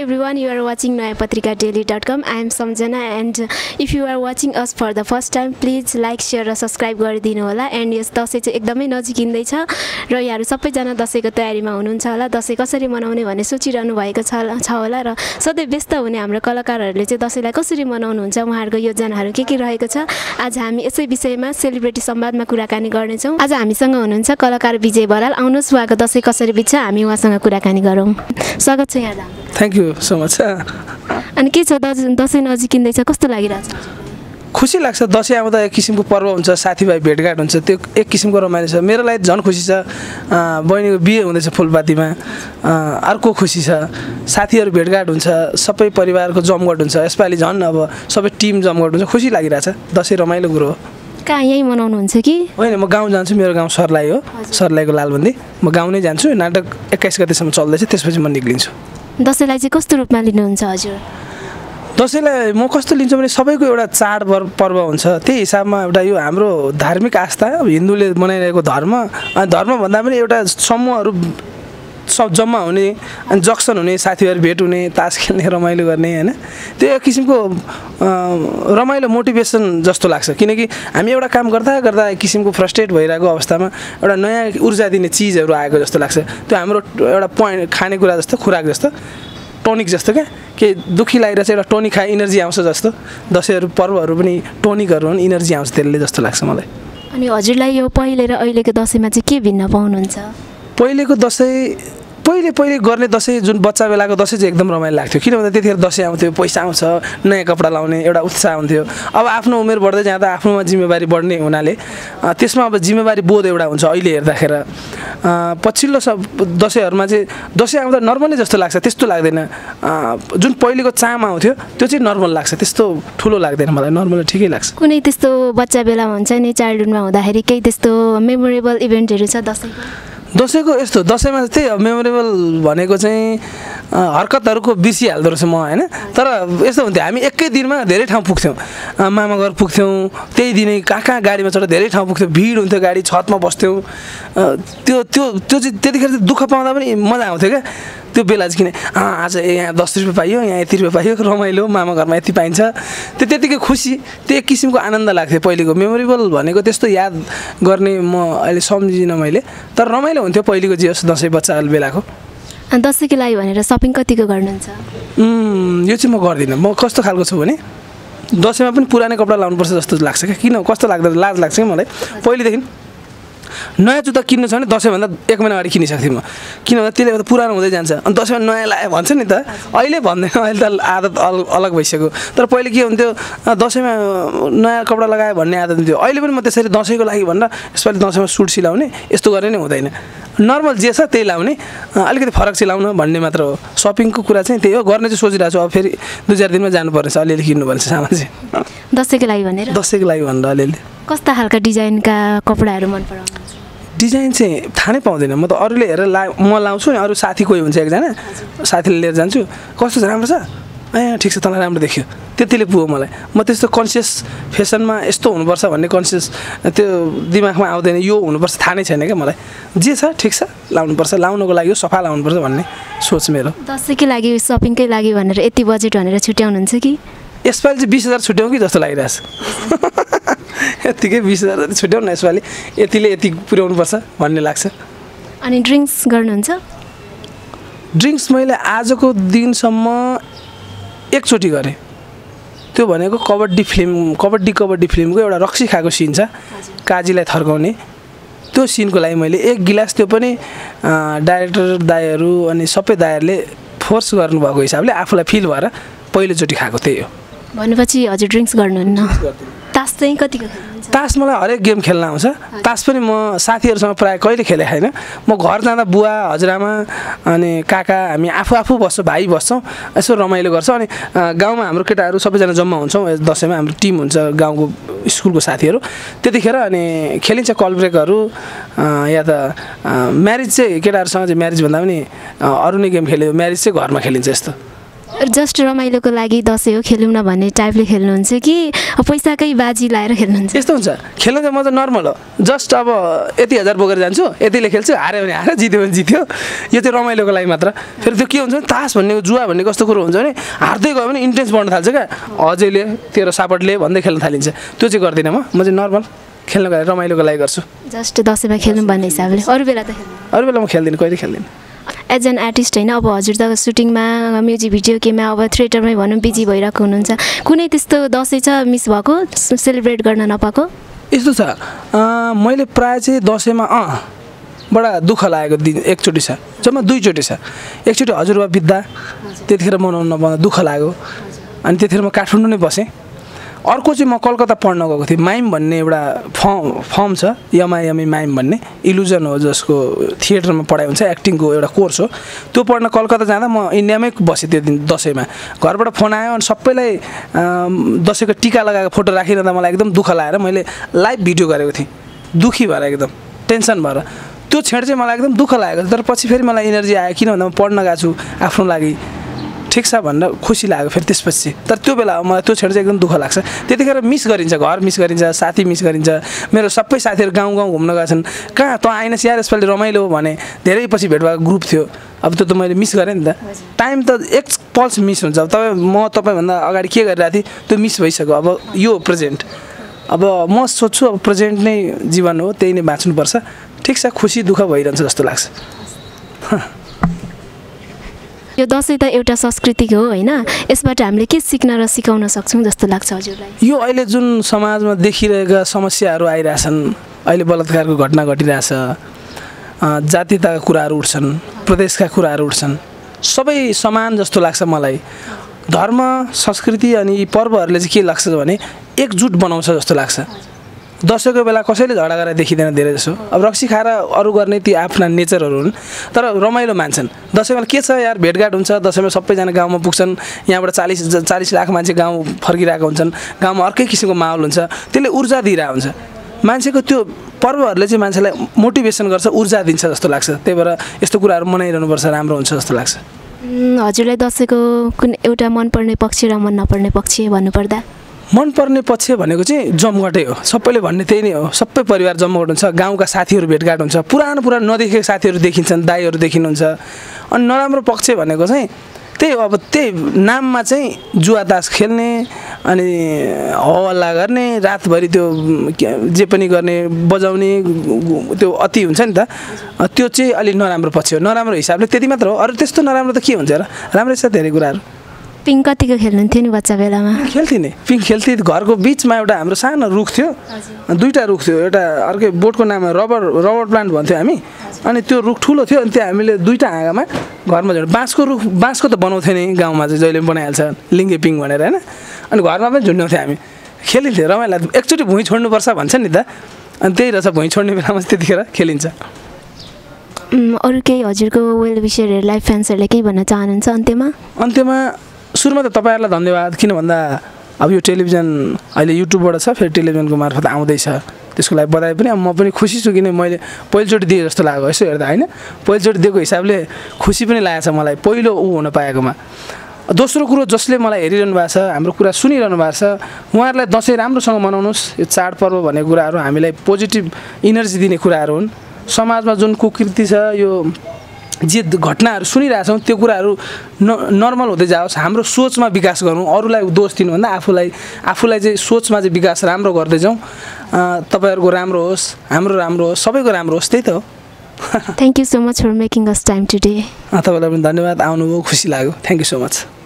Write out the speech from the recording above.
everyone, you are watching nayapatrikadaily.com. I am Samjana, and if you are watching us for the first time, please like, share र subscribe गरिदिनु होला. And यस दसैँ चाहिँ एकदमै नजिकिँदैछ र यहाँहरु सबैजना दसैँको तयारीमा हुनुहुन्छ होला. दसैँ कसरी मनाउने भन्ने सोचिरहनु भएको छ होला र सधैँ व्यस्त हुने हाम्रो कलाकारहरूले चाहिँ दसैँलाई कसरी मनाउनुहुन्छ, उहाँहरूको योजनाहरू के रहेको छ. आज हामी यसै विषयमा सेलिब्रिटी संवादमा कुराकानी गर्नेछौँ. आज हामीसँग हुनुहुन्छ कलाकार विजय बराल. आउनुहोस् उहाँको दसैँ कसरी बित्छ हामी उहाँसँग कुराकानी गरौँ. स्वागत छ यहाँ. Thank you so much. अनि के छ दसैँ नजिकिँदैछ, कस्तो लागिरहेछ? खुसी लाग्छ. दसैँ आउँदा एक किसिमको पर्व हुन्छ, साथीभाइ भेटघाट हुन्छ, त्यो एक किसिमको रमाइलो छ. मेरो लागि झन् खुसी छ, बहिनीको बिहे हुँदैछ फुलपातीमा, अर्को खुसी छ. साथीहरू भेटघाट हुन्छ, सबै परिवारको जमघट हुन्छ. यसपालि झन् अब सबै टिम जमघट हुन्छ. खुसी लागिरहेछ. दसैँ रमाइलो कुरो हो. कहाँ यहीँ मनाउनुहुन्छ कि? होइन, म गाउँ जान्छु. मेरो गाउँ सर्लाही हो, सर्लाहीको लालबन्दी. म गाउँ नै जान्छु. नाटक 21 गतेसम्म चल्दैछ, त्यसपछि म निक्लिन्छु. दसैँलाई चाहिँ कस्तो रूपमा लिनुहुन्छ हजुर? दसैँलाई म कस्तो लिन्छु भने सबैको एउटा चाड पर्व हुन्छ. त्यही हिसाबमा एउटा यो हाम्रो धार्मिक आस्था, हिन्दूले मनाइरहेको धर्म, अनि धर्म भन्दा पनि एउटा समूहहरू सब जम्मा हुने, अनि जक्सन हुने, साथीहरू भेट हुने, तास खेल्ने, रमाइलो गर्ने, होइन. त्यो एक किसिमको रमाइलो मोटिभेसन जस्तो लाग्छ. किनकि हामी एउटा काम गर्दा गर्दा एक किसिमको फ्रस्ट्रेट भइरहेको अवस्थामा एउटा नयाँ ऊर्जा दिने चिजहरू आएको जस्तो लाग्छ. त्यो हाम्रो एउटा पोइन्ट, खानेकुरा जस्तो, खुराक जस्तो, टोनिक जस्तो क्या. के दुःखी लागेर चाहिँ एउटा टोनिक खाए इनर्जी आउँछ जस्तो. दसैँहरू पर्वहरू पनि टोनिकहरू हुन्, इनर्जी आउँछ त्यसले जस्तो लाग्छ मलाई. अनि हजुरलाई यो पहिले र अहिलेको दसैँमा चाहिँ के भिन्न पाउनुहुन्छ? पहिलेको दसैँ, पहिले गर्ने दसैँ, जुन बच्चा बेलाको दसैँ चाहिँ एकदम रमाइलो लाग्थ्यो. किन भन्दा त्यतिखेर दसैँ आउँथ्यो, पैसा आउँछ, नयाँ कपडा लाउने एउटा उत्साह हुन्थ्यो. अब आफ्नो उमेर बढ्दै जाँदा आफ्नोमा जिम्मेवारी बढ्ने हुनाले त्यसमा अब जिम्मेवारी बोध एउटा हुन्छ. अहिले हेर्दाखेरि पछिल्लो दसैँहरूमा चाहिँ दसैँ आउँदा नर्मलै जस्तो लाग्छ, त्यस्तो लाग्दैन. जुन पहिलेको चाम आउँथ्यो त्यो चाहिँ नर्मल लाग्छ, त्यस्तो ठुलो लाग्दैन मलाई. नर्मल ठिकै लाग्छ. कुनै त्यस्तो बच्चा बेलामा हुन्छ नि, चाइल्डहुडमा हुँदाखेरि केही त्यस्तो मेमोरेबल इभेन्टहरू छ दसैँको? यस्तो दसैँमा त्यही मेमोरेबल भनेको चाहिँ हरकतहरूको बिर्सिहाल्दो रहेछ म, होइन. तर यस्तो हुन्थ्यो, हामी एकै दिनमा धेरै ठाउँ पुग्थ्यौँ. मामा घर पुग्थ्यौँ, त्यही दिनै कहाँ धेरै चढेर धेरै ठाउँ पुग्थ्यौँ. भिड हुन्थ्यो, गाडी छतमा बस्थ्यौँ. त्यो त्यो त्यो चाहिँ त्यतिखेर चाहिँ दुःख पाउँदा पनि मजा आउँथ्यो क्या. त्यो बेला चाहिँ किन आज यहाँ 10 रुपियाँ पाइयो, यहाँ यति रुपियाँ पाइयो, रमाइलो, मामा घरमा यति पाइन्छ, त्यो त्यतिकै खुसी. त्यो एक किसिमको आनन्द लाग्थ्यो. पहिलेको मेमोरेबल भनेको त्यस्तो याद गर्ने म अहिले सम्झिनँ मैले, तर रमाइलो हुन्थ्यो पहिलेको जे होस् दसैँ बच्चा बेलाको. अनि दसैँको लागि भनेर सपिङ कतिको गर्नुहुन्छ? यो चाहिँ म गर्दिनँ. म कस्तो खालको छु भने दसैँमा पनि पुरानै कपडा लाउनुपर्छ जस्तो लाग्छ क्या. किन कस्तो लाग्दैन, लाज लाग्छ कि मलाई. पहिलेदेखि नयाँ जुत्ता किन्नु छ भने दसैँभन्दा 1 महिना अगाडि किनिसक्थेँ म. किन भन्दा त्यसले गर्दा पुरानो हुँदै जान्छ. अनि दसैँमा नयाँ लायो भन्छ नि त. अहिले भन्दैन, अहिले त आदत अलग भइसक्यो. तर पहिले के हुन्थ्यो, दसैँमा नयाँ कपडा लगायो भन्ने आदत हुन्थ्यो. अहिले पनि म त्यसरी दसैँको लागि भनेर यसपालि दसैँमा सुट सिलाउने यस्तो गर्ने नै हुँदैन. नर्मल जे छ त्यही लाउने, अलिकति फरक चाहिँ लाउनु भन्ने मात्र हो. सपिङको कुरा चाहिँ त्यही हो. गर्ने चाहिँ सोचिरहेको छु. अब फेरि 2-4 दिनमा जानुपर्नेछ, अलिअलि किन्नुपर्ने सामान चाहिँ दसैँको लागि भनेर. दसैँको लागि भनेर अलिअलि. कस्ता खालका डिजाइनका कपडाहरू मन पराउनुहुन्छ? डिजाइन चाहिँ थाहा नै पाउँदैन म त. अरूले हेरेर म लाउँछु नि, अरू साथी कोही हुन्छ एकजना, साथीले लिएर जान्छु, कस्तो छ, राम्रो छ, ठिक छ, तँलाई राम्रो देखियो, त्यतिले पुग्यो मलाई. म त्यस्तो कन्सियस फेसनमा यस्तो हुनुपर्छ भन्ने कन्सियस त्यो दिमागमा आउँदैन. यो हुनुपर्छ थाहा नै छैन क्या मलाई. जे छ ठिक छ, लाउनुपर्छ, लाउनुको लागि सफा लाउनुपर्छ भन्ने सोच मेरो. दसैँकै लागि, सपिङकै लागि भनेर यति बजेट भनेर छुट्याउनुहुन्छ कि? यसपालि चाहिँ 20,000 छुट्याउँ कि जस्तो लागिरहेछ. यतिकै 20,000 छुट्याउँ न यसपालि, यतिले यति पुर्याउनुपर्छ भन्ने लाग्छ. अनि ड्रिङ्क्स गर्नुहुन्छ? ड्रिङ्क्स मैले आजको दिनसम्म एकचोटि गरेँ. त्यो भनेको कबड्डी फिल्मको एउटा रक्सी खाएको सिन छ, काजीलाई थर्काउने. त्यो सिनको लागि मैले 1 गिलास, त्यो पनि डाइरेक्टर दाइहरू अनि सबै दाइहरूले फोर्स गर्नुभएको हिसाबले आफूलाई फिल भएर पहिलोचोटि खाएको त्यही हो. भनेपछि हजुर ड्रिङ्क्स गर्नुहुन्न? तास चाहिँ कतिको खेल्नुहुन्छ? तास मलाई हरेक गेम खेल्न आउँछ. तास पनि म साथीहरूसँग प्रायः कहिले खेलेको छैन. म घर जाँदा बुवा, हजुरआमा अनि काका, हामी आफू बस्छौँ, भाइ बस्छौँ, यसो रमाइलो गर्छौँ. अनि गाउँमा हाम्रो केटाहरू सबैजना जम्मा हुन्छौँ. दसैँमा हाम्रो टिम हुन्छ, गाउँको स्कुलको साथीहरू. त्यतिखेर अनि खेलिन्छ कल ब्रेकहरू, या त म्यारिज चाहिँ केटाहरूसँग चाहिँ म्यारिज भन्दा पनि अरू नै गेम खेल्यो. म्यारिज चाहिँ घरमा खेलिन्छ यस्तो. जस्ट रमाइलोको लागि दसैँ हो खेलौँ न भन्ने टाइपले खेल्नुहुन्छ कि पैसाकै बाजी लाएर खेल्नुहुन्छ? यस्तो हुन्छ खेल्नु त म त नर्मल हो जस्ट अब यति हजार बोकेर जान्छु यतिले खेल्छु हार्यो भने हार्यो जित्यो भने जित्यो यो चाहिँ रमाइलोको लागि मात्र फेरि त्यो के हुन्छ भने तास भन्ने जुवा भन्ने कस्तो कुरो हुन्छ भने हार्दै गयो भने इन्टेन्स बढ्न थाल्छ क्या अझैले तेरो सापटले भन्दै खेल्न थालिन्छ त्यो चाहिँ गर्दिनँ म चाहिँ नर्मल खेल्नुको लागि रमाइलोको लागि गर्छु जस्ट दसैँमा खेल्नु भन्ने हिसाबले अरू बेला त अरू बेला म खेल्दिनँ कहिले खेल्दिनँ एज एन आर्टिस्ट होइन अब हजुर त सुटिङमा म्युजिक भिडियो केमा अब थिएटरमै भनौँ बिजी भइरहेको हुनुहुन्छ कुनै त्यस्तो दसैँ छ मिस भएको सेलिब्रेट गर्न नपाएको यस्तो छ मैले प्रायः चाहिँ दसैँमा बडा दुःख लागेको दिन एकचोटि छ जम्मा दुईचोटि छ एकचोटि हजुरबा बित्दा त्यतिखेर मनाउनु नपाउँदा दुःख लाग्यो अनि त्यतिखेर म काठमाडौँ नै बसेँ अर्को चाहिँ म कलकत्ता पढ्न गएको थिएँ माइम भन्ने एउटा फर्म छ एमआइएमई माइम भन्ने इल्युजन हो जसको थिएटरमा पढाइ हुन्छ एक्टिङको एउटा कोर्स हो त्यो पढ्न कलकत्ता जाँदा म इन्डियामै बसेँ त्यो दिन दसैँमा घरबाट फोन आयो अनि सबैलाई दसैँको टिका लगाएको फोटो राखिरहँदा मलाई एकदम दुःख लागेर मैले लाइभ भिडियो गरेको थिएँ दुःखी भएर एकदम टेन्सन भएर त्यो क्षण चाहिँ मलाई एकदम दुःख लागेको तर पछि फेरि मलाई इनर्जी आयो किन भन्दा म पढ्न गएको छु आफ्नो लागि ठिक छ भनेर खुसी लाग्यो फेरि त्यसपछि तर त्यो बेला मलाई त्यो क्षण चाहिँ एकदम दुःख लाग्छ त्यतिखेर मिस गरिन्छ घर मिस गरिन्छ साथी मिस गरिन्छ मेरो सबै साथीहरू गाउँ गाउँ घुम्न गएको छन् कहाँ त आएनस् यार यसपालि रमाइलो भने धेरै पछि भेट भएको ग्रुप थियो अब त्यो त मैले मिस गरेँ नि त टाइम त एक पल्स मिस हुन्छ अब तपाईँभन्दा अगाडि के गरिरहेको थिएँ त्यो मिस भइसक्यो अब यो प्रेजेन्ट अब म सोध्छु अब प्रेजेन्ट नै जीवन हो त्यही नै बाँच्नुपर्छ ठिक छ खुसी दुःख भइरहन्छ जस्तो लाग्छ यो दसैँ त एउटा संस्कृति हो होइन यसबाट हामीले के सिक्न र सिकाउन सक्छौँ जस्तो लाग्छ हजुरलाई यो अहिले जुन समाजमा देखिरहेका समस्याहरू आइरहेछन् अहिले बलात्कारको घटना घटिरहेछ जातीयताका कुराहरू उठ्छन् प्रदेशका कुराहरू उठ्छन् सबै समान जस्तो लाग्छ मलाई धर्म संस्कृति अनि यी पर्वहरूले चाहिँ के लाग्छ भने एकजुट बनाउँछ जस्तो लाग्छ दसैँको बेला कसैले झगडा गरेर देखिँदैन धेरै जसो अब रक्सी खाएर अरू गर्ने ती आफ्ना नेचरहरू हुन् तर रमाइलो मान्छन् दसैँमा के छ यार भेटघाट हुन्छ दसैँमा सबैजना गाउँमा पुग्छन् यहाँबाट 40 लाख मान्छे गाउँ फर्किरहेका हुन्छन् गाउँमा अर्कै किसिमको माहौल हुन्छ त्यसले ऊर्जा दिइरहेको हुन्छ मान्छेको त्यो पर्वहरूले चाहिँ मान्छेलाई मोटिभेसन गर्छ ऊर्जा दिन्छ जस्तो लाग्छ त्यही भएर यस्तो कुराहरू मनाइरहनुपर्छ राम्रो हुन्छ जस्तो लाग्छ हजुरलाई दसैँको कुन एउटा मनपर्ने पक्ष र मन नपर्ने पक्ष भन्नुपर्दा मनपर्ने पक्ष भनेको चाहिँ जमघटै हो सबैले भन्ने त्यही नै हो सबै परिवार जमघट हुन्छ गाउँका साथीहरू भेटघाट हुन्छ पुरानो नदेखेको साथीहरू देखिन्छन् दाइहरू देखिनुहुन्छ अनि नराम्रो पक्ष भनेको चाहिँ त्यही हो अब त्यही नाममा चाहिँ जुवा तास खेल्ने अनि हल्ला गर्ने रातभरि त्यो जे पनि गर्ने बजाउने त्यो अति हुन्छ नि त त्यो चाहिँ अलिक नराम्रो पक्ष हो नराम्रो हिसाबले त्यति मात्र हो अरू त्यस्तो नराम्रो त के हुन्छ र राम्रै छ धेरै कुराहरू पिङ कतिको खेल्नुहुन्थ्यो नि बच्चा बेलामा खेल्थेँ नि पिङ खेल्थेँ घरको बिचमा एउटा हाम्रो सानो रुख थियो दुईवटा रुख थियो एउटा अर्कै बोटको नाममा रबर प्लान्ट भन्थ्यो हामी अनि त्यो रुख ठुलो थियो अनि त्यहाँ हामीले दुईवटा हाँगामा घरमा झन् बाँसको त बनाउँथ्यो नि गाउँमा चाहिँ जहिले बनाइहाल्छ लिङ्गे पिङ भनेर होइन अनि घरमा पनि झुन्ड्याउँथ्यो हामी खेलिन्थ्यो रमाइलो एकचोटि भुइँ छोड्नुपर्छ भन्छ नि त अनि त्यही रहेछ भुइँ छोड्ने बेलामा त्यतिखेर खेलिन्छ अरू केही हजुरको वेल विशरहरूलाई फ्यान्सहरूले केही भन्न चाहनुहुन्छ अन्त्यमा सुरुमा त तपाईँहरूलाई धन्यवाद किन भन्दा अब यो टेलिभिजन अहिले युट्युबबाट छ फेरि टेलिभिजनको मार्फत आउँदैछ त्यसको लागि बधाई पनि अब म पनि खुसी छु किन मैले पहिलोचोटि दिएँ जस्तो लाग्यो यसो हेर्दा होइन पहिलोचोटि दिएको हिसाबले खुसी पनि लागेको छ मलाई पहिलो हुन पाएकोमा दोस्रो कुरो जसले मलाई हेरिरहनु भएको छ हाम्रो कुरा सुनिरहनु भएको छ उहाँहरूलाई दसैँ राम्रोसँग मनाउनुहोस् यो चाडपर्व भन्ने कुराहरू हामीलाई पोजिटिभ इनर्जी दिने कुराहरू हुन् समाजमा जुन कुकृति छ यो जे घटनाहरू सुनिरहेछौँ त्यो कुराहरू नर्मल हुँदै जाओस् हाम्रो सोचमा विकास गरौँ अरूलाई दोष दिनुभन्दा आफूलाई चाहिँ सोचमा चाहिँ विकास राम्रो गर्दै जाउँ तपाईँहरूको राम्रो होस् हाम्रो राम्रो होस् सबैको राम्रो होस् त्यही त हो thank you so much for making us time today तपाईँलाई पनि धन्यवाद आउनुभयो खुसी लाग्यो थ्याङ्क यू सो मच